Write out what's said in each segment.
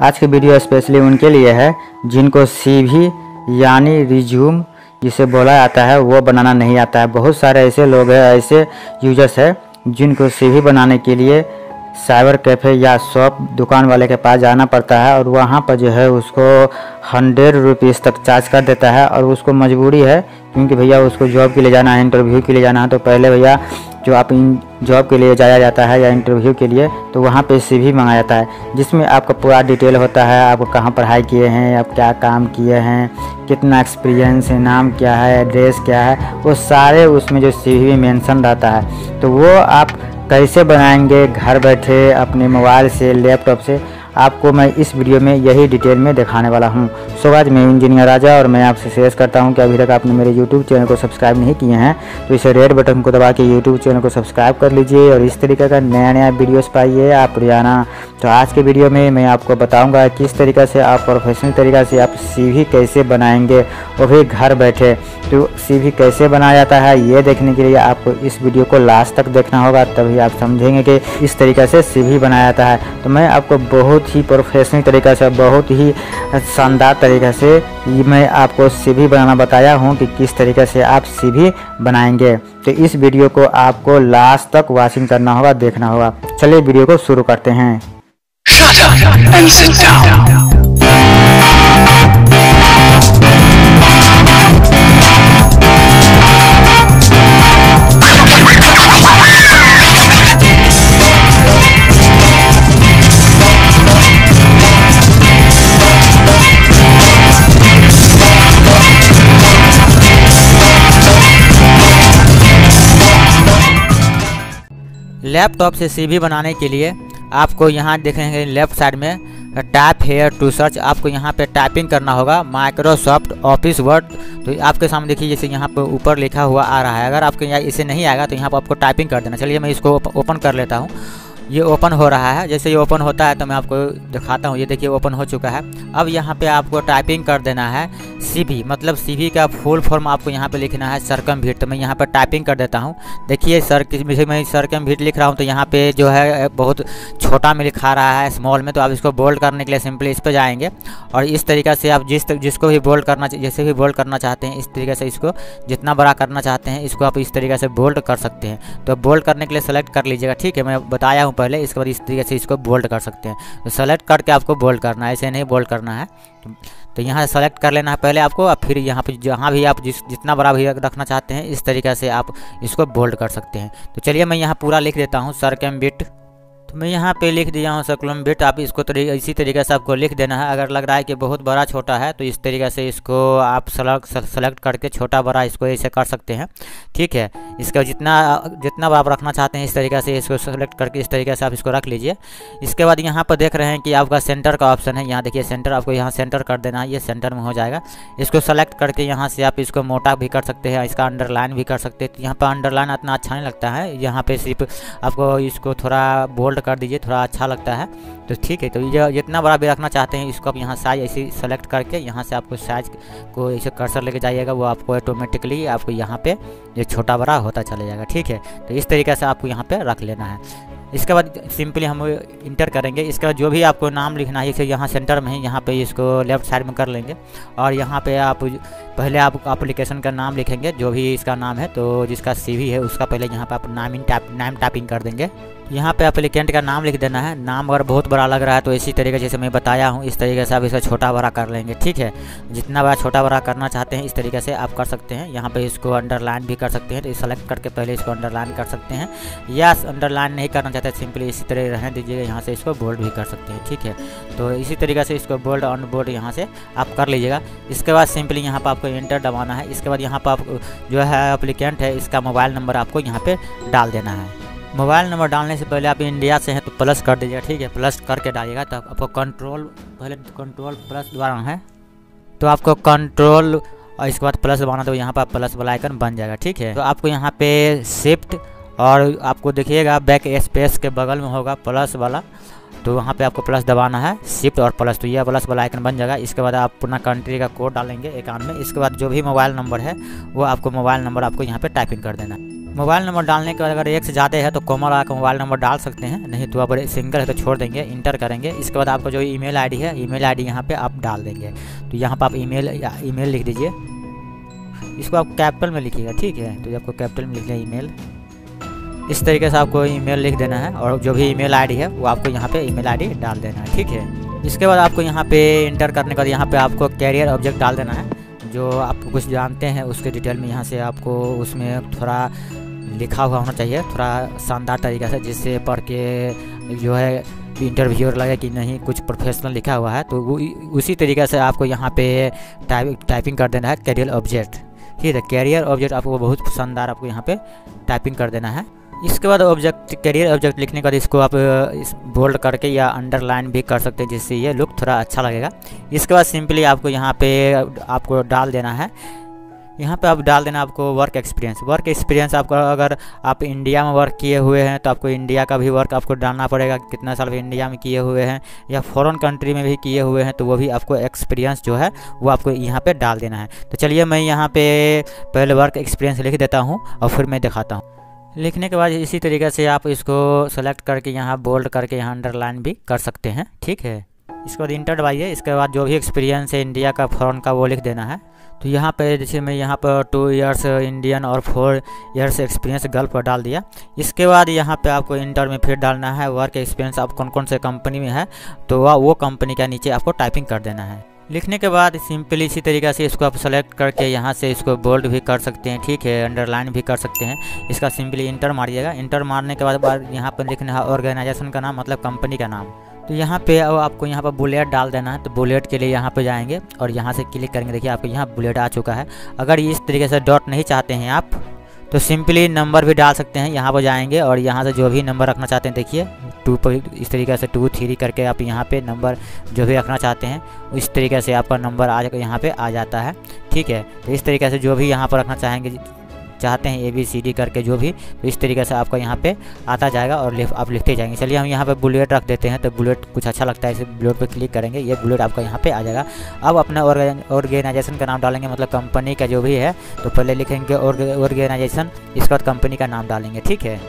आज की video specially उनके लिए है जिनको सीवी यानी रिज्यूम जिसे बोला जाता है वो बनाना नहीं आता है। बहुत सारे ऐसे लोग हैं, ऐसे यूजर्स हैं जिनको सीवी बनाने के लिए साइबर कैफ़े या शॉप दुकान वाले के पास जाना पड़ता है और वहाँ पर जो है उसको 100 रुपीज़ तक चार्ज कर देता है। और उसको मजबूरी है क्योंकि भैया उसको जॉब के लिए जाना है, इंटरव्यू के लिए जाना है। तो पहले भैया जो आप जॉब के लिए जाया जाता है या इंटरव्यू के लिए तो वहाँ पे सीवी मंगाया जाता है जिसमें आपका पूरा डिटेल होता है। आप कहाँ पढ़ाई किए हैं, आप क्या काम किए हैं, कितना एक्सपीरियंस है, नाम क्या है, एड्रेस क्या है, वो सारे उसमें जो सीवी में मेंशन रहता है। तो वो आप कैसे बनाएंगे घर बैठे अपने मोबाइल से, लैपटॉप से, आपको मैं इस वीडियो में यही डिटेल में दिखाने वाला हूं। सो आज मैं इंजीनियर राजा और मैं आपसे शेयर करता हूं कि अभी तक आपने मेरे यूट्यूब चैनल को सब्सक्राइब नहीं किए हैं तो इसे रेड बटन को दबा के यूट्यूब चैनल को सब्सक्राइब कर लीजिए और इस तरीके का नया नया वीडियोस पाइए आप रोजाना। तो आज के वीडियो में मैं आपको बताऊँगा किस तरीके से आप प्रोफेशनल तरीक़ा से आप सीवी कैसे बनाएंगे वो भी घर बैठे। तो सीवी कैसे बनाया जाता है ये देखने के लिए आपको इस वीडियो को लास्ट तक देखना होगा, तभी आप समझेंगे कि इस तरीके से सीवी बनाया जाता है। तो मैं आपको बहुत ही प्रोफेशनल तरीक़ा से, बहुत ही शानदार तरीक़े से मैं आपको सीवी बनाना बताया हूं कि किस तरीके से आप सीवी बनाएंगे। तो इस वीडियो को आपको लास्ट तक वॉचिंग करना होगा, देखना होगा। चलिए वीडियो को शुरू करते हैं। Shut up and sit down. Laptop से सीवी बनाने के लिए आपको यहाँ देखेंगे लेफ्ट साइड में टैप हेयर टू सर्च, आपको यहाँ पे टाइपिंग करना होगा माइक्रोसॉफ्ट ऑफिस वर्ड। तो आपके सामने देखिए जैसे यहाँ पे ऊपर लिखा हुआ आ रहा है। अगर आपके यहाँ इसे नहीं आएगा तो यहाँ पर आपको टाइपिंग कर देना। चलिए मैं इसको ओपन कर लेता हूँ। ये ओपन हो रहा है। जैसे ये ओपन होता है तो मैं आपको दिखाता हूँ। ये देखिए ओपन हो चुका है। अब यहाँ पे आपको टाइपिंग कर देना है सीवी, मतलब सीवी का फुल फॉर्म आपको यहाँ पे लिखना है सरकमवीट। तो मैं यहाँ पर टाइपिंग कर देता हूँ। देखिए मैं सरकमवीट लिख रहा हूँ तो यहाँ पे जो है बहुत छोटा में लिखा रहा है स्मॉल में। तो आप इसको बोल्ड करने के लिए सिंपली इस पर जाएंगे और इस तरीक़े से आप जिसको भी बोल्ड करना, जैसे भी बोल्ड करना चाहते हैं इस तरीके से इसको जितना बड़ा करना चाहते हैं इसको आप इस तरीके से बोल्ड कर सकते हैं। तो बोल्ड करने के लिए सेलेक्ट कर लीजिएगा, ठीक है। मैं बताया हूँ पहले। इसके बाद इस तरीके से इसको बोल्ड कर सकते हैं। तो सेलेक्ट करके आपको बोल्ड करना है, ऐसे नहीं बोल्ड करना है। तो यहाँ से सेलेक्ट कर लेना है पहले आपको, और फिर यहाँ पे जहाँ भी आप जितना बड़ा भी रखना चाहते हैं इस तरीके से आप इसको बोल्ड कर सकते हैं। तो चलिए मैं यहाँ पूरा लिख देता हूँ सरकमवीट। तो मैं यहाँ पे लिख दिया हूँ सरकमवीट। आप इसको इसी तरीके से आपको लिख देना है। अगर लग रहा है कि बहुत बड़ा छोटा है तो इस तरीके से इसको आप सेलेक्ट करके छोटा बड़ा इसको ऐसे कर सकते हैं, ठीक है। इसका जितना आप रखना चाहते हैं इस तरीके से इसको सेलेक्ट करके इस तरीके से आप इसको रख लीजिए। इसके बाद यहाँ पर देख रहे हैं कि आपका सेंटर का ऑप्शन है। यहाँ देखिए सेंटर, आपको यहाँ सेंटर कर देना है। ये सेंटर में हो जाएगा। इसको सेलेक्ट करके यहाँ से आप इसको मोटा भी कर सकते हैं, इसका अंडरलाइन भी कर सकते हैं। तो यहाँ पर अंडरलाइन इतना अच्छा नहीं लगता है, यहाँ पे सिर्फ आपको इसको थोड़ा बोल्ड कर दीजिए, थोड़ा अच्छा लगता है। तो ठीक है। तो ये जितना बड़ा भी रखना चाहते हैं इसको आप यहाँ साइज ऐसे सेलेक्ट करके यहाँ से आपको साइज को ऐसे कर्सर लेके जाइएगा, वो आपको ऑटोमेटिकली आपको यहाँ पे ये छोटा बड़ा होता चला जाएगा, ठीक है। तो इस तरीके से आपको यहाँ पे रख लेना है। इसके बाद सिंपली हम इंटर करेंगे। इसके बाद जो भी आपको नाम लिखना है इसे यहाँ सेंटर में ही यहाँ पे इसको लेफ्ट साइड में कर लेंगे और यहाँ पे आप पहले आप एप्लीकेशन का नाम लिखेंगे जो भी इसका नाम है। तो जिसका सीवी है उसका पहले यहाँ पे आप नाम टाइपिंग कर देंगे। यहाँ पे एप्लीकेंट का नाम लिख देना है। नाम अगर बहुत बड़ा लग रहा है तो इसी तरीके जैसे मैं बताया हूँ इस तरीके से आप इसे छोटा बड़ा कर लेंगे, ठीक है। जितना बड़ा छोटा बड़ा करना चाहते हैं इस तरीके से आप कर सकते हैं। यहाँ पे इसको अंडरलाइन भी कर सकते हैं। तो सेलेक्ट करके पहले इसको अंडरलाइन कर सकते हैं, या अंडरलाइन नहीं करना चाहते सिंपली इसी तरह रहने दीजिएगा। यहाँ से इसको बोल्ड भी कर सकते हैं, ठीक है। तो इसी तरीके से इसको बोल्ड अनबोल्ड यहाँ से आप कर लीजिएगा। इसके बाद सिंपली यहाँ पर आपको एंटर दबाना है। इसके बाद यहाँ पर आप जो है एप्लीकेंट है इसका मोबाइल नंबर आपको यहाँ पे डाल देना है। मोबाइल नंबर डालने से पहले आप इंडिया से हैं तो प्लस कर दीजिएगा, ठीक है। प्लस करके डालिएगा तो आपको कंट्रोल प्लस दबाना है। तो आपको कंट्रोल और इसके बाद प्लस दबाना, तो यहाँ पर प्लस वाला आइकन बन जाएगा, ठीक है। तो आपको यहाँ पे शिफ्ट और आपको देखिएगा बैक स्पेस के बगल में होगा प्लस वाला, तो वहाँ पे आपको प्लस दबाना है, शिफ्ट और प्लस। तो ये प्लस वाला आइकन बन जाएगा। इसके बाद आप अपना कंट्री का कोड डालेंगे अकाउंट में। इसके बाद जो भी मोबाइल नंबर है वो आपको मोबाइल नंबर आपको यहाँ पे टाइपिंग कर देना है। मोबाइल नंबर डालने के बाद अगर एक से ज़्यादा है तो कॉमा लगा के मोबाइल नंबर डाल सकते हैं, नहीं तो आप सिंगल है तो छोड़ देंगे, इंटर करेंगे। इसके बाद आपका जो ईमेल आईडी है, ईमेल आईडी यहाँ पे आप डाल देंगे। तो यहाँ पर आप ईमेल लिख दीजिए, इसको आप कैपिटल में लिखिएगा, ठीक है। तो आपको कैपिटल में लिखना है ईमेल, इस तरीके से आपको ईमेल लिख देना है और जो भी ईमेल आईडी है वो आपको यहाँ पे ईमेल आईडी डाल देना है, ठीक है। इसके बाद आपको यहाँ पे इंटर करने के बाद यहाँ पे आपको कैरियर ऑब्जेक्ट डाल देना है, जो आप कुछ जानते हैं उसके डिटेल में यहाँ से आपको उसमें थोड़ा लिखा हुआ होना चाहिए, थोड़ा शानदार तरीके से, जिससे पढ़ के जो है इंटरव्यूअर लगे कि नहीं कुछ प्रोफेशनल लिखा हुआ है। तो वो उसी तरीके से आपको यहाँ पे टाइपिंग कर देना है कैरियर ऑब्जेक्ट, ठीक है। कैरियर ऑब्जेक्ट आपको बहुत शानदार आपको यहाँ पे टाइपिंग कर देना है। इसके बाद ऑब्जेक्ट कैरियर ऑब्जेक्ट लिखने के बाद इसको आप बोल्ड करके या अंडरलाइन भी कर सकते हैं, जिससे ये लुक थोड़ा अच्छा लगेगा। इसके बाद सिंपली आपको यहाँ पे आपको डाल देना है, यहाँ पे आप डाल देना आपको वर्क एक्सपीरियंस। वर्क एक्सपीरियंस आपको अगर आप इंडिया में वर्क किए हुए हैं तो आपको इंडिया का भी वर्क आपको डालना पड़ेगा, कितना साल भी इंडिया में किए हुए हैं, या फॉरेन कंट्री में भी किए हुए हैं तो वो भी आपको एक्सपीरियंस जो है वो आपको यहाँ पे डाल देना है। तो चलिए मैं यहाँ पे पहले वर्क एक्सपीरियंस लिख देता हूँ और फिर मैं दिखाता हूँ। लिखने के बाद इसी तरीके से आप इसको सेलेक्ट करके यहाँ बोल्ड करके यहाँ अंडरलाइन भी कर सकते हैं, ठीक है। इसके बाद इंटर दबाइए। इसके बाद जो भी एक्सपीरियंस है इंडिया का फॉरेन का वो लिख देना है। तो यहाँ पे जैसे मैं यहाँ पर 2 इयर्स इंडियन और 4 इयर्स एक्सपीरियंस गल्फ पर डाल दिया। इसके बाद यहाँ पे आपको इंटर में फिर डालना है वर्क एक्सपीरियंस आप कौन कौन से कंपनी में है, तो वो कंपनी का नीचे आपको टाइपिंग कर देना है। लिखने के बाद सिंपली इसी तरीके से इसको आप सेलेक्ट करके यहाँ से इसको बोल्ड भी कर सकते हैं, ठीक है, अंडरलाइन भी कर सकते हैं। इसका सिंपली इंटर मारिएगा। इंटर मारने के बाद यहाँ पर लिखना है ऑर्गेनाइजेशन का नाम, मतलब कंपनी का नाम। तो यहाँ पे आपको यहाँ पर बुलेट डाल देना है। तो बुलेट के लिए यहाँ पे जाएंगे और यहाँ से क्लिक करेंगे, देखिए आपको यहाँ बुलेट आ चुका है। अगर इस तरीके से डॉट नहीं चाहते हैं आप तो सिंपली नंबर भी डाल सकते हैं। यहाँ पर जाएंगे और यहाँ से जो भी नंबर रखना चाहते हैं, देखिए 2 पर इस तरीके से 2 3 करके आप यहाँ पे नंबर जो भी रखना चाहते हैं इस तरीके से आपका नंबर यहाँ पे आ जाता है, ठीक है। तो इस तरीके से जो भी यहाँ पर रखना चाहते हैं ABCD करके जो भी, तो इस तरीके से आपका यहाँ पे आता जाएगा और आप लिखते जाएंगे। चलिए हम यहाँ पे बुलेट रख देते हैं, तो बुलेट कुछ अच्छा लगता है, इसे बुलेट पे क्लिक करेंगे, ये बुलेट आपका यहाँ पे आ जाएगा। अब अपना ऑर्गेनाइजेशन का नाम डालेंगे, मतलब कंपनी का जो भी है। तो पहले लिखेंगे ऑर्गेनाइजेशन, इसके बाद कंपनी का नाम डालेंगे, ठीक है।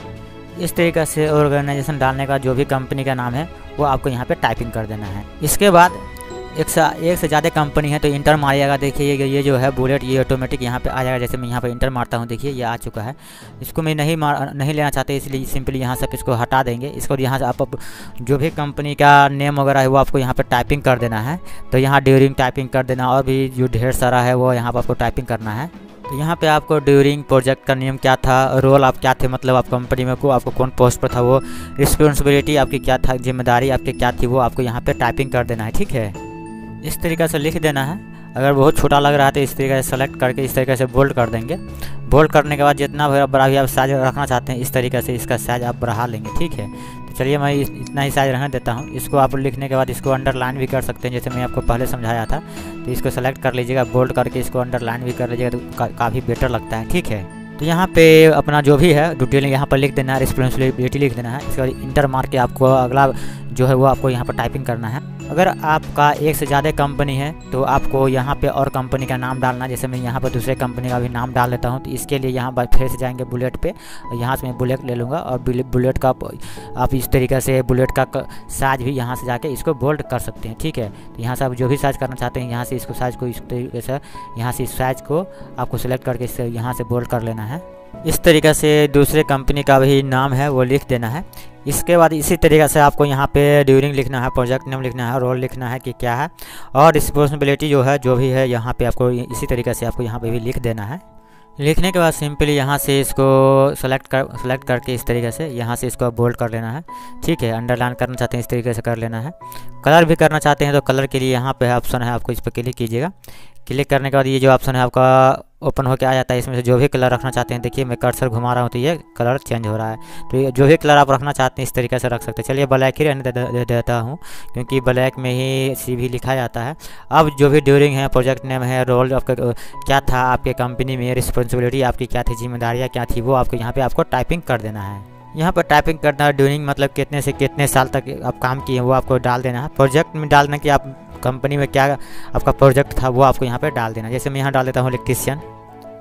इस तरीके से ऑर्गेनाइजेशन डालने का जो भी कंपनी का नाम है वो आपको यहाँ पे टाइपिंग कर देना है। इसके बाद एक से ज़्यादा कंपनी है तो इंटर मारिएगा। देखिए ये जो है बुलेट ये ऑटोमेटिक यहाँ पे आ जाएगा। जैसे मैं यहाँ पे इंटर मारता हूँ, देखिए ये आ चुका है। इसको मैं नहीं लेना चाहते, इसलिए सिंपली यहाँ से इसको हटा देंगे। इसको यहाँ से आप जो भी कंपनी का नेम वगैरह है वो आपको यहाँ पे टाइपिंग कर देना है। तो यहाँ ड्यूरिंग टाइपिंग कर देना, और भी जो ढेर सारा है वो यहाँ पर आपको टाइपिंग करना है। तो यहाँ पे आपको ड्यूरिंग प्रोजेक्ट का नेम क्या था, रोल आप क्या थे, मतलब आप कंपनी में आपको कौन पोस्ट पर था, वो रिस्पॉन्सिबिलिटी आपकी क्या था, जिम्मेदारी आपकी क्या थी, वो आपको यहाँ पे टाइपिंग कर देना है, ठीक है। इस तरीके से लिख देना है। अगर बहुत छोटा लग रहा है तो इस तरीके से सेलेक्ट करके इस तरीके से बोल्ड कर देंगे। बोल्ड करने के बाद जितना बड़ा भी आप साइज रखना चाहते हैं इस तरीके से इसका साइज आप बढ़ा लेंगे, ठीक है। तो चलिए मैं इतना ही साइज रहने देता हूँ। इसको आप लिखने के बाद इसको अंडरलाइन भी कर सकते हैं, जैसे मैं आपको पहले समझाया था। तो इसको सेलेक्ट कर लीजिएगा, बोल्ड करके इसको अंडरलाइन भी कर लीजिएगा, तो काफ़ी बेटर लगता है, ठीक है। तो यहाँ पे अपना जो भी है डिटेल यहाँ पर लिख देना है, रिस्पॉन्सिबिलिटी लिख देना है। इसके बाद इंटर मार के आपको अगला जो है वो आपको यहाँ पर टाइपिंग करना है। अगर आपका एक से ज़्यादा कंपनी है तो आपको यहाँ पे और कंपनी का नाम डालना है। जैसे मैं यहाँ पर दूसरे कंपनी का भी नाम डाल लेता हूँ। तो इसके लिए यहाँ पर फिर से जाएंगे बुलेट पे, यहाँ से मैं बुलेट ले लूँगा और बुलेट का आप इस तरीके से बुलेट का साइज भी यहाँ से जाके इसको बोल्ड कर सकते हैं, ठीक है। तो यहाँ से आप जो भी साइज करना चाहते हैं यहाँ से इसको साइज को इस तरीके से यहाँ से इस साइज को आपको सेलेक्ट करके इससे यहाँ से बोल्ड कर लेना है। इस तरीके से दूसरे कंपनी का भी नाम है वो लिख देना है। इसके बाद इसी तरीके से आपको यहाँ पे ड्यूरिंग लिखना है, प्रोजेक्ट नेम लिखना है, रोल लिखना है कि क्या है, और रिस्पॉन्सिबिलिटी जो भी है यहाँ पे आपको इसी तरीके से आपको यहाँ पे भी लिख देना है। लिखने के बाद सिंपली यहाँ से इसको सेलेक्ट करके इस तरीके से यहाँ से इसको बोल्ड कर लेना है, ठीक है। अंडरलाइन करना चाहते हैं इस तरीके से कर लेना है। कलर भी करना चाहते हैं तो कलर के लिए यहाँ पे ऑप्शन है, आपको इस पर क्लिक कीजिएगा। क्लिक करने के बाद ये जो ऑप्शन है आपका ओपन होकर आ जाता है। इसमें से जो भी कलर रखना चाहते हैं, देखिए मैं कर्सर घुमा रहा हूँ तो ये कलर चेंज हो रहा है। तो ये जो भी कलर आप रखना चाहते हैं इस तरीके से रख सकते हैं। चलिए ब्लैक ही रहने देता हूँ क्योंकि ब्लैक में ही CV लिखा जाता है। अब जो भी ड्यूरिंग है, प्रोजेक्ट नेम है, रोल आपका क्या था आपके कंपनी में, रिस्पॉन्सिबिलिटी आपकी क्या थी, जिम्मेदारियाँ क्या थी, वो आपको यहाँ पर आपको टाइपिंग कर देना है। यहाँ पर टाइपिंग करना है। ड्यूरिंग मतलब कितने से कितने साल तक आप काम किए वो आपको डाल देना है। प्रोजेक्ट में डालना कि आप कंपनी में क्या आपका प्रोजेक्ट था वो आपको यहाँ पे डाल देना। जैसे मैं यहाँ डाल देता हूँ इलेक्ट्रीशियन,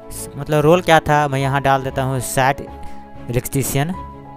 मतलब रोल क्या था, मैं यहाँ डाल देता हूँ साइट इलेक्ट्रीशियन।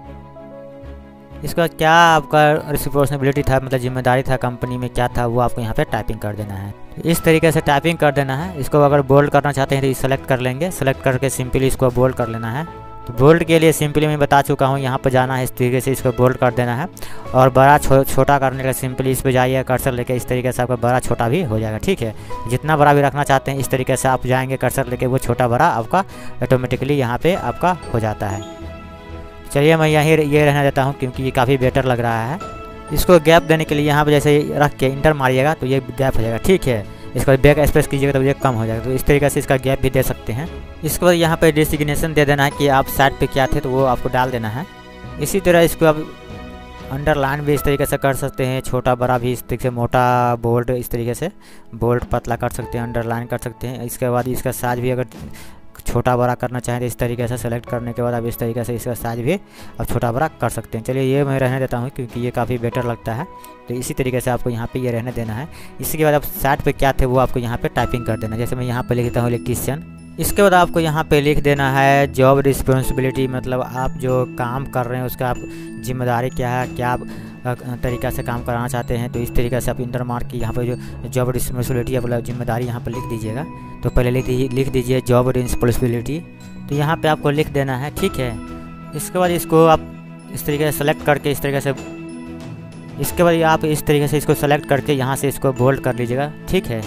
इसका क्या आपका रिस्पॉन्सिबिलिटी था, मतलब जिम्मेदारी था कंपनी में क्या था, वो आपको यहाँ पे टाइपिंग कर देना है। तो इस तरीके से टाइपिंग कर देना है। इसको अगर बोल्ड करना चाहते हैं तो सेलेक्ट कर लेंगे, सेलेक्ट करके सिंपली इसको बोल्ड कर लेना है। तो बोल्ड के लिए सिंपली मैं बता चुका हूँ, यहाँ पर जाना है, इस तरीके से इसको बोल्ड कर देना है। और बड़ा छोटा करने का सिंपली इस पर जाइए, कर्सर लेके इस तरीके से आपका बड़ा छोटा भी हो जाएगा। ठीक है, जितना बड़ा भी रखना चाहते हैं इस तरीके से आप जाएंगे कर्सर लेके, वो छोटा बड़ा आपका ऑटोमेटिकली यहाँ पे आपका हो जाता है। चलिए मैं यहीं ये रहने देता हूँ क्योंकि ये काफ़ी बेटर लग रहा है। इसको गैप देने के लिए यहाँ पर जैसे रख के इंटर मारिएगा तो ये गैप हो जाएगा। ठीक है, इसका बैक स्पेस कीजिएगा तो ये कम हो जाएगा। तो इस तरीके से इसका गैप भी दे सकते हैं। इसके बाद यहाँ पे डिसिग्नेशन दे देना है कि आप साइड पे क्या थे, तो वो आपको डाल देना है। इसी तरह इसको आप अंडरलाइन भी इस तरीके से कर सकते हैं, छोटा बड़ा भी इस तरीके से, मोटा बोल्ड इस तरीके से, बोल्ड पतला कर सकते हैं, अंडरलाइन कर सकते हैं। इसके बाद इसका साइज भी अगर छोटा बड़ा करना चाहें तो इस तरीके से सेलेक्ट करने के बाद अब इस तरीके से इसका साइज भी अब छोटा बड़ा कर सकते हैं। चलिए ये मैं रहने देता हूँ क्योंकि ये काफ़ी बेटर लगता है। तो इसी तरीके से आपको यहाँ पे ये रहने देना है। इसके बाद आप साइड पे क्या थे वो आपको यहाँ पे टाइपिंग कर देना है। जैसे मैं यहाँ पे लिख देता हूँ इलेक्ट्रीशियन। इसके बाद आपको यहाँ पे लिख देना है जॉब रिस्पॉन्सिबिलिटी, मतलब आप जो काम कर रहे हैं उसका आप जिम्मेदारी क्या है, क्या आप तरीक़ा से काम कराना चाहते हैं। तो इस तरीके से आप इंटर मार्क की यहाँ पे जो जॉब रिस्पॉन्सिबिलिटी है मतलब जिम्मेदारी यहाँ पे लिख दीजिएगा। तो पहले लिख दीजिए जॉब रिस्पॉन्सिबिलिटी, तो यहाँ पे आपको लिख देना है। ठीक है, इसके बाद इसको आप इस तरीके से सेलेक्ट करके इस तरीके से, इसके बाद आप इस तरीके से इसको सेलेक्ट करके यहाँ से इसको बोल्ड कर लीजिएगा। ठीक है,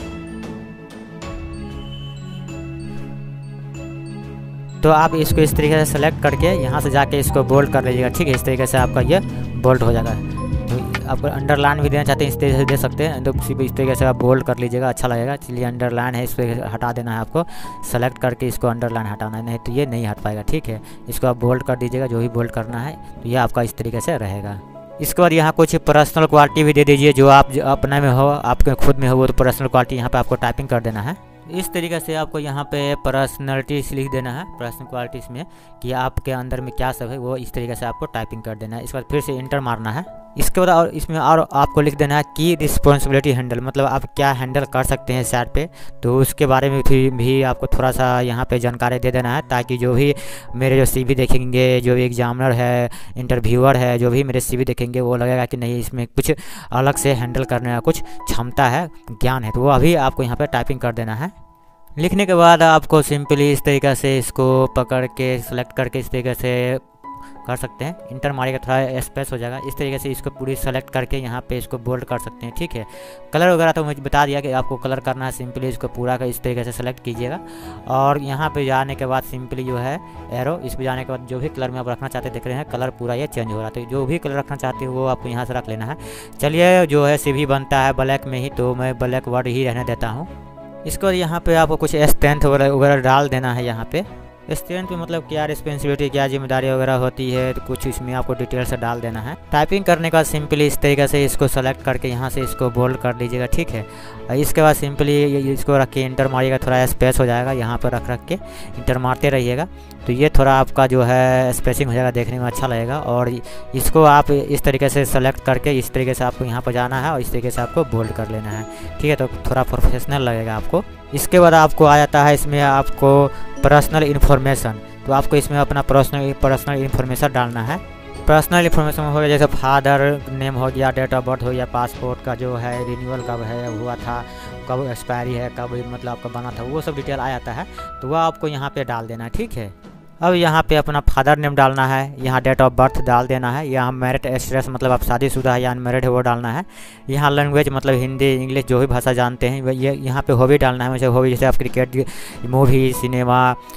तो आप इसको इस तरीके से सेलेक्ट करके यहाँ से जाके इसको बोल्ड कर लीजिएगा। ठीक है, इस तरीके से आपका ये बोल्ड हो जाएगा। तो आपको अंडरलाइन भी देना चाहते हैं इस तरीके से दे सकते हैं, तो इस तरीके से आप बोल्ड कर लीजिएगा, अच्छा लगेगा। चलिए अंडरलाइन है, इस पर हटा देना है आपको, सेलेक्ट करके इसको अंडरलाइन हटाना है, नहीं तो ये नहीं हट पाएगा। ठीक है, इसको आप बोल्ड कर दीजिएगा, जो भी बोल्ड करना है, तो ये आपका इस तरीके से रहेगा। इसके बाद यहाँ कुछ पर्सनल क्वालिटी भी दे दीजिए, जो आप अपने में हो, आपके खुद में हो, वो तो पर्सनल क्वालिटी यहाँ पे आपको टाइपिंग कर देना है। इस तरीके से आपको यहाँ पे पर्सनैलिटीज़ लिख देना है, पर्सनल क्वालिटीज़ में कि आपके अंदर में क्या सब है, वो इस तरीके से आपको टाइपिंग कर देना है। इसके बाद फिर से इंटर मारना है। इसके बाद और इसमें और आपको लिख देना है की रिस्पॉन्सिबिलिटी हैंडल, मतलब आप क्या हैंडल कर सकते हैं साइड पे, तो उसके बारे में भी आपको थोड़ा सा यहाँ पे जानकारी दे देना है, ताकि जो भी मेरे जो CV देखेंगे, जो भी एग्जामिनर है, इंटरव्यूअर है, जो भी मेरे CV देखेंगे वो लगेगा कि नहीं इसमें कुछ अलग से हैंडल करने का कुछ क्षमता है, ज्ञान है, तो वो अभी आपको यहाँ पर टाइपिंग कर देना है। लिखने के बाद आपको सिंपली इस तरीके से इसको पकड़ के सेलेक्ट करके इस तरीके से कर सकते हैं, इंटर मारेगा थोड़ा स्पेस हो जाएगा। इस तरीके से इसको पूरी सेलेक्ट करके यहाँ पे इसको बोल्ड कर सकते हैं। ठीक है, कलर वगैरह तो मुझे बता दिया कि आपको कलर करना है, सिंपली इसको पूरा का इस तरीके से सेलेक्ट कीजिएगा। और यहाँ पे जाने के बाद सिंपली जो है एरो, इस पर जाने के बाद जो भी कलर में आप रखना चाहते हैं, देख रहे हैं कलर पूरा ये चेंज हो रहा है, तो जो भी कलर रखना चाहते हो वो आपको यहाँ से रख लेना है। चलिए जो है CV बनता है ब्लैक में ही, तो मैं ब्लैक वर्ड ही रहने देता हूँ। इसके बाद यहाँ पे आपको कुछ स्ट्रेंथ वगैरह डाल देना है। यहाँ पे स्ट्रेंथ पे मतलब क्या रिस्पॉन्सिबिलिटी, क्या जिम्मेदारी वगैरह होती है, तो कुछ इसमें आपको डिटेल से डाल देना है। टाइपिंग करने के बाद सिंपली इस तरीके से इसको सेलेक्ट करके यहाँ से इसको बोल्ड कर लीजिएगा। ठीक है, इसके बाद सिंपली इसको रख के इंटर मारिएगा, थोड़ा स्पेस हो जाएगा, यहाँ पर रख के इंटर मारते रहिएगा, तो ये थोड़ा आपका जो है स्पेसिंग हो जाएगा, देखने में अच्छा लगेगा। और इसको आप इस तरीके से सेलेक्ट करके इस तरीके से आपको यहाँ पर जाना है और इस तरीके से आपको बोल्ड कर लेना है। ठीक है, तो थोड़ा प्रोफेशनल लगेगा आपको। इसके बाद आपको आ जाता है इसमें आपको पर्सनल इन्फॉर्मेशन, तो आपको इसमें अपना पर्सनल इन्फॉर्मेशन डालना है। पर्सनल इन्फॉर्मेशन हो गया जैसे फादर नेम हो गया, डेट ऑफ बर्थ हो गया, पासपोर्ट का जो है रिन्यूअल कब है हुआ था, कब एक्सपायरी है, कब मतलब आपका बना था, वो सब डिटेल आ जाता है, तो वह आपको यहाँ पे डाल देना है। ठीक है, अब यहाँ पे अपना फादर नेम डालना है, यहाँ डेट ऑफ बर्थ डाल देना है, यहाँ मैरिड स्टेटस मतलब आप शादीशुदा है या अनमैरिड है वो डालना है, यहाँ लैंग्वेज मतलब हिंदी इंग्लिश जो भी भाषा जानते हैं ये यहाँ पे हॉबी डालना है। वैसे हॉबी जैसे आप क्रिकेट, मूवी, सिनेमा,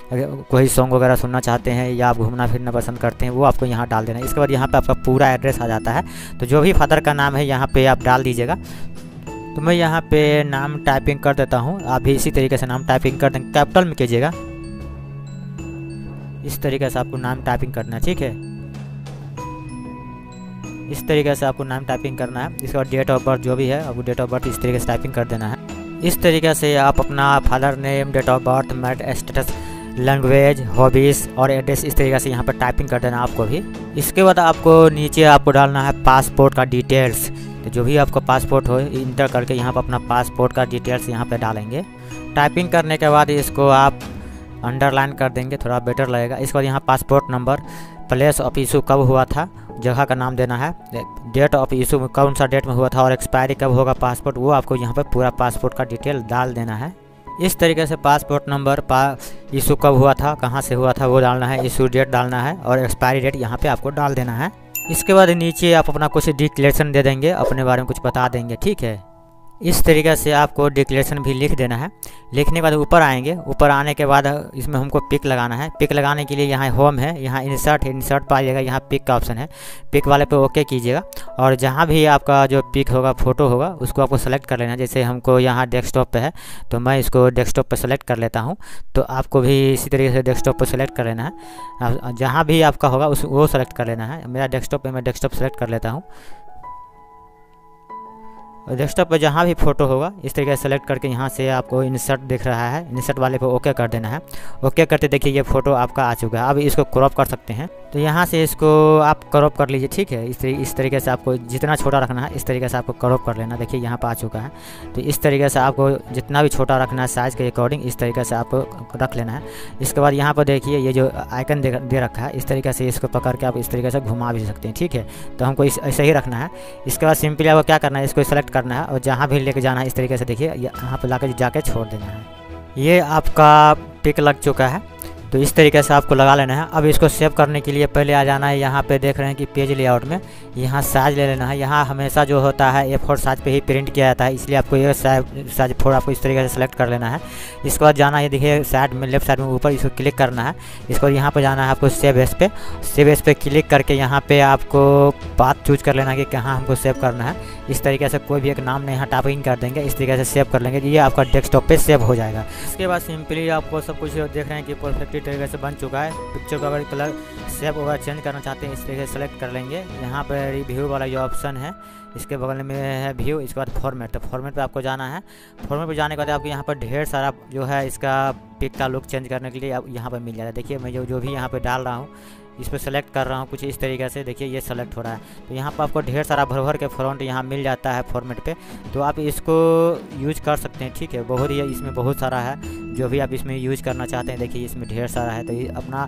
कोई सॉन्ग वगैरह सुनना चाहते हैं या आप घूमना फिरना पसंद करते हैं वो आपको यहाँ डाल देना है। इसके बाद यहाँ पर आपका पूरा एड्रेस आ जाता है, तो जो भी फादर का नाम है यहाँ पर आप डाल दीजिएगा। तो मैं यहाँ पे नाम टाइपिंग कर देता हूँ, आप भी इसी तरीके से नाम टाइपिंग कर दें, कैपिटल में कीजिएगा, इस तरीके से आपको नाम टाइपिंग करना है। ठीक है, इस तरीके से आपको नाम टाइपिंग करना है। इसके बाद डेट ऑफ बर्थ जो भी है आपको डेट ऑफ बर्थ इस तरीके से टाइपिंग कर देना है। इस तरीके से आप अपना father name, date of birth, married status, language, hobbies और एड्रेस इस तरीके से यहाँ पर टाइपिंग कर देना आपको भी। इसके बाद आपको नीचे आपको डालना है पासपोर्ट का डिटेल्स, तो जो भी आपका पासपोर्ट हो इंटर करके यहाँ पर अपना पासपोर्ट का डिटेल्स यहाँ पर डालेंगे। टाइपिंग करने के बाद इसको आप अंडरलाइन कर देंगे, थोड़ा बेटर लगेगा। इसके बाद यहाँ passport number, place of issue कब हुआ था, जगह का नाम देना है, डेट ऑफ इशू में कौन सा डेट में हुआ था और एक्सपायरी कब होगा पासपोर्ट, वो आपको यहाँ पर पूरा पासपोर्ट का डिटेल डाल देना है। इस तरीके से पासपोर्ट नंबर, इशू कब हुआ था, कहाँ से हुआ था वो डालना है, इशू डेट डालना है और एक्सपायरी डेट यहाँ पे आपको डाल देना है। इसके बाद नीचे आप अपना कुछ डिक्लेरेशन दे देंगे, अपने बारे में कुछ बता देंगे, ठीक है। इस तरीके से आपको डिक्लेरेशन भी लिख देना है। लिखने के बाद ऊपर आएंगे, ऊपर आने के बाद इसमें हमको पिक लगाना है। पिक लगाने के लिए यहाँ होम है, यहाँ इंसर्ट पाइएगा, यहाँ पिक का ऑप्शन है, पिक वाले पे ओके कीजिएगा। और जहाँ भी आपका जो पिक होगा, फोटो होगा, उसको आपको सेलेक्ट कर लेना है। जैसे हमको यहाँ डेस्कटॉप पे है तो मैं इसको डेस्कटॉप पे सेलेक्ट कर लेता हूँ, तो आपको भी इसी तरीके से डेस्कटॉप पर सेलेक्ट कर लेना है। जहाँ भी आपका होगा वो सेलेक्ट कर लेना है। मेरा डेस्कटॉप पे मैं डेस्कटॉप सेलेक्ट कर लेता हूँ। और डेस्कटॉप पर जहाँ भी फ़ोटो होगा इस तरीके से सेलेक्ट करके यहाँ से आपको इंसर्ट दिख रहा है, इंसर्ट वाले पे ओके कर देना है। ओके करते देखिए ये फ़ोटो आपका आ चुका है। अब इसको क्रॉप कर सकते हैं, तो यहाँ से इसको आप क्रॉप कर लीजिए, ठीक है। इस तरीके से आपको जितना छोटा रखना है इस तरीके से आपको क्रॉप कर लेना। देखिए यहाँ पर आ चुका है, तो इस तरीके से आपको जितना भी छोटा रखना है साइज़ के अकॉर्डिंग इस तरीके से आपको रख लेना है। इसके बाद यहाँ पर देखिए ये जो आइकन दे रखा है, इस तरीके से इसको पकड़ के आप इस तरीके से घुमा भी सकते हैं, ठीक है। तो हमको ऐसे ही रखना है। इसके बाद सिंपली आपको क्या करना है, इसको सेलेक्ट करना है और जहाँ भी लेके जाना है इस तरीके से देखिए यहाँ पर जाके छोड़ देना है। ये आपका पिक लग चुका है, तो इस तरीके से आपको लगा लेना है। अब इसको सेव करने के लिए पहले आ जाना है, यहाँ पे देख रहे हैं कि पेज लेआउट में यहाँ साइज ले लेना है। यहाँ हमेशा जो होता है A4 साइज पे ही प्रिंट किया जाता है, इसलिए आपको ये साइज 4 आपको इस तरीके से सेलेक्ट कर लेना है। इसके बाद जाना है, देखिए साइड में लेफ्ट साइड में ऊपर इसको क्लिक करना है। इसके बाद यहाँ पर जाना है आपको सेव एस पे, सेव एस पे क्लिक करके यहाँ पर आपको पाथ चूज कर लेना है कि कहाँ हमको सेव करना है। इस तरीके से कोई भी एक नाम यहाँ टाइपिंग कर देंगे, इस तरीके से सेव कर लेंगे, ये आपका डेस्कटॉप पे सेव हो जाएगा। इसके बाद सिंपली आपको सब कुछ देख रहे हैं कि परफेक्टली तरीके से बन चुका है। पिक्चर का अगर कलर सेव होगा चेंज करना चाहते हैं इस तरीके से सेलेक्ट कर लेंगे। यहाँ पर रिव्यू वाला जो ऑप्शन है इसके बगल में है व्यू, इसके बाद फॉर्मेट, तो फॉर्मेट पे आपको जाना है। फॉर्मेट पे जाने के बाद आपको यहाँ पर ढेर सारा जो है इसका पिक का लुक चेंज करने के लिए आप यहाँ पर मिल जाता है। देखिए मैं जो भी यहाँ पर डाल रहा हूँ इस पर सेलेक्ट कर रहा हूँ कुछ इस तरीके से, देखिए ये सेलेक्ट हो रहा है। तो यहाँ पर आपको ढेर सारा भर के फ्रंट यहाँ मिल जाता है फॉर्मेट पे, तो आप इसको यूज कर सकते हैं, ठीक है। बहुत ही इसमें बहुत सारा है, जो भी आप इसमें यूज करना चाहते हैं देखिए इसमें ढेर सारा है। तो ये अपना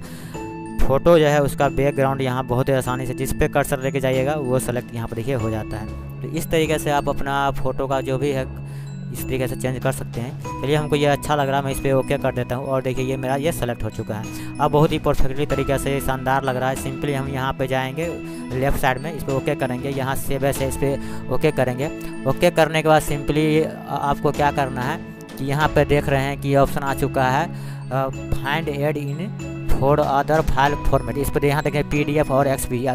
फ़ोटो जो है उसका बैकग्राउंड यहाँ बहुत ही आसानी से जिस पे कर्सर लेके जाइएगा वो सेलेक्ट यहाँ पर देखिए हो जाता है। तो इस तरीके से आप अपना फ़ोटो का जो भी है इस तरीके से चेंज कर सकते हैं। चलिए हमको ये अच्छा लग रहा है, मैं इस पर ओके कर देता हूँ और देखिए ये मेरा ये सेलेक्ट हो चुका है। अब बहुत ही परफेक्टली तरीके से शानदार लग रहा है। सिंपली हम यहाँ पे जाएंगे लेफ़्ट साइड में, इस पर ओके करेंगे, यहाँ सेव एस है इस पर ओके करेंगे। ओके करने के बाद सिंपली आपको क्या करना है कि यहाँ पर देख रहे हैं कि ऑप्शन आ चुका है find add in for other file format. इस पर यहाँ देखें PDF और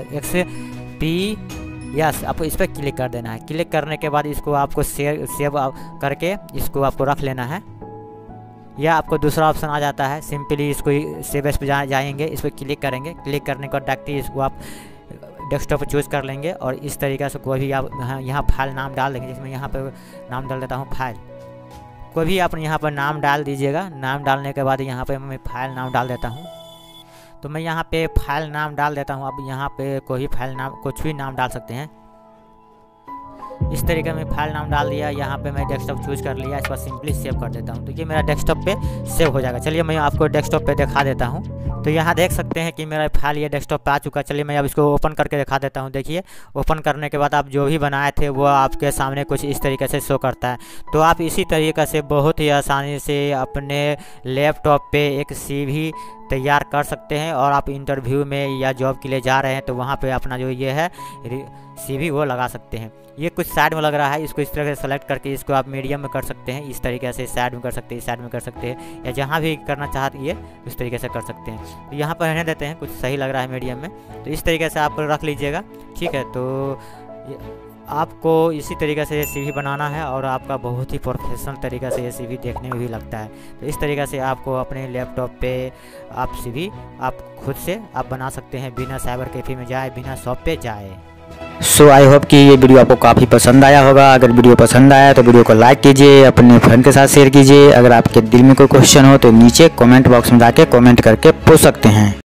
XP यस, आपको इस पर क्लिक कर देना है। क्लिक करने के बाद इसको आपको सेव करके इसको आपको रख लेना है, या आपको दूसरा ऑप्शन आ जाता है। सिंपली इसको सेव एस पे जाएंगे, इस पर क्लिक करेंगे। क्लिक करने के बाद डायरेक्टली इसको आप डेस्कटॉप पर चूज़ कर लेंगे और इस तरीके से कोई भी आप यहाँ फाइल नाम डाल देंगे। जिसमें यहाँ पर नाम डाल देता हूँ फाइल, कोई भी आप यहाँ पर नाम डाल दीजिएगा। नाम डालने के बाद यहाँ पर मैं फाइल नाम डाल देता हूँ, तो मैं यहाँ पे फाइल नाम डाल देता हूँ। अब यहाँ पे कोई भी फाइल नाम कुछ भी नाम डाल सकते हैं। इस तरीके में फाइल नाम डाल दिया, यहाँ पे मैं डेस्कटॉप चूज कर लिया, इसको सिंपली सेव कर देता हूँ, तो ये मेरा डेस्कटॉप पे सेव हो जाएगा। चलिए मैं आपको डेस्कटॉप पे दिखा देता हूँ। तो यहाँ देख सकते हैं कि मेरा फाइल ये डेस्कटॉप पे आ चुका है। चलिए मैं अब इसको ओपन करके दिखा देता हूँ। देखिए ओपन करने के बाद आप जो भी बनाए थे वो आपके सामने कुछ इस तरीके से शो करता है। तो आप इसी तरीके से बहुत ही आसानी से अपने लैपटॉप पे एक CV तैयार कर सकते हैं और आप इंटरव्यू में या जॉब के लिए जा रहे हैं तो वहाँ पे अपना जो ये है CV वो लगा सकते हैं। ये कुछ साइड में लग रहा है, इसको इस तरह से सेलेक्ट करके इसको आप मीडियम में कर सकते हैं। इस तरीके से साइड में कर सकते हैं, साइड में कर सकते हैं, या जहाँ भी करना चाहते ये उस तरीके से कर सकते हैं। तो यहाँ पर रहने देते हैं, कुछ सही लग रहा है मीडियम में, तो इस तरीके से आप रख लीजिएगा, ठीक है। तो आपको इसी तरीके से ये CV बनाना है और आपका बहुत ही प्रोफेशनल तरीके से ये CV देखने में भी लगता है। तो इस तरीके से आपको अपने लैपटॉप पे आप CV आप खुद से आप बना सकते हैं, बिना साइबर कैफे में जाए, बिना शॉप पे जाए। सो आई होप कि ये वीडियो आपको काफ़ी पसंद आया होगा। अगर वीडियो पसंद आया तो वीडियो को लाइक कीजिए, अपने फ्रेंड के साथ शेयर कीजिए। अगर आपके दिल में कोई क्वेश्चन हो तो नीचे कमेंट बॉक्स में जाके कमेंट करके पूछ सकते हैं।